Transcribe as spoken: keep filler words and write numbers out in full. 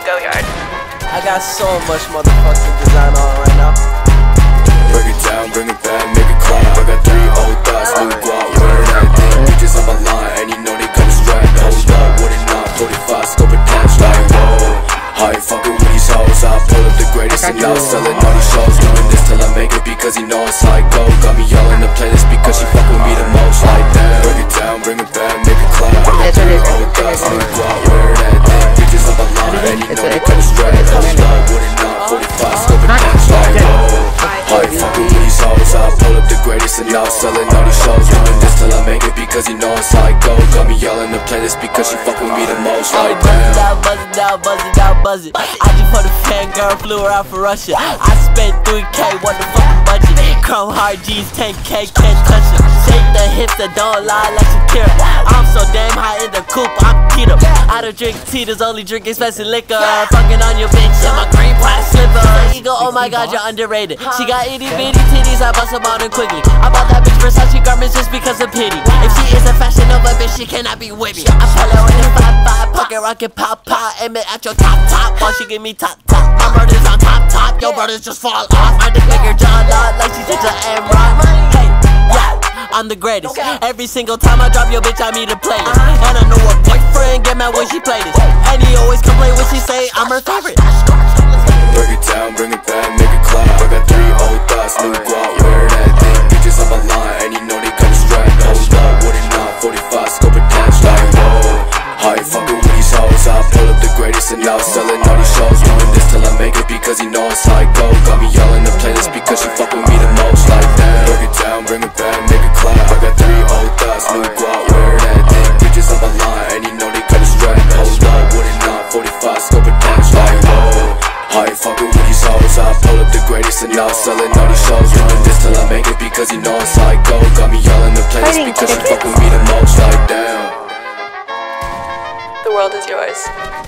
Go yard. I got so much motherfucking design on right now. Break it down, bring it back, make it clap. I got three old thoughts, new guap, wearing everything. Bitches on my line, and you know they kinda strapped. Hold up, what it not, forty-five, scope attached. Like, whoa, how you fucking with these hoes? I pull up the greatest and y'all selling all these shows. Doing this till I make it because he know it's like go. Got me all in the playlist because she fuck with me the most. Like that, break it down, bring it back, make it clap. I got three old thoughts, new guap, wearing everything. Bitches on my line, and you know they kinda strapped. Hold up, what it not, forty-five, scope attached. Like, whoa, how you fucking with these hoes? I pull up the greatest and y'all selling all these shows. Doing this till I make it because you know it's like go. Got me all in the playlist because she fuck with me the most. Like damn, buzz it down, buzz it down, buzz it down, buzz it. I just put a fan girl, flew her out for Russia. I spent three K, what the fucking budget? Chrome hard G's, ten K, can't touch it. Shake the hips that don't lie like Shakira. I'm so damn high in the coupe, I'm keto. I don't drink Tito's, only drink expensive liquor. Fucking on your bitch in my green plastic slipper. Ego, oh my god, you're underrated. She got itty bitty titties, I bust them on her quickly. I bought that bitch Versace garments just because of pity. If she is a fashion Nova bitch, she cannot be with me. I pull her in the five five, pocket rocket pop pop, aim it at your top top, while she give me top top. My brother's on top top, your brothers just fall off. I just make her jaw lock like she takes an M-Rock. Hey, yeah, I'm the greatest. Every single time I drop your bitch, I meet a playlist. And I know a boyfriend get mad when she play this, and he always complain when she say I'm her favorite. break it down, bring it back, make it clap. I got three old thoughts, new guap, wearing everything. Bitches on my line, and you know they kinda strapped. Hold up, what it not, forty-five, scope attached. Like, whoa, how you fucking with these hoes? I pull up the greatest and y'all selling all these shows. Doing this till I make it because he know it's like go. Got me all in the playlist because she fuck with me the most. Like that, break it down, bring it back, make it clap. I got three old thoughts, new guap, wearing everything. Bitches on my line, and you know they kinda strapped. Hold up, what it not, forty-five, scope attached. Like, whoa, how you fucking with these hoes? I pull up the greatest and y'all selling all these shows. Doing this till I make it because he know it's like go. Got me all in the playlist because she fuck with me the most. Like damn, The world is yours.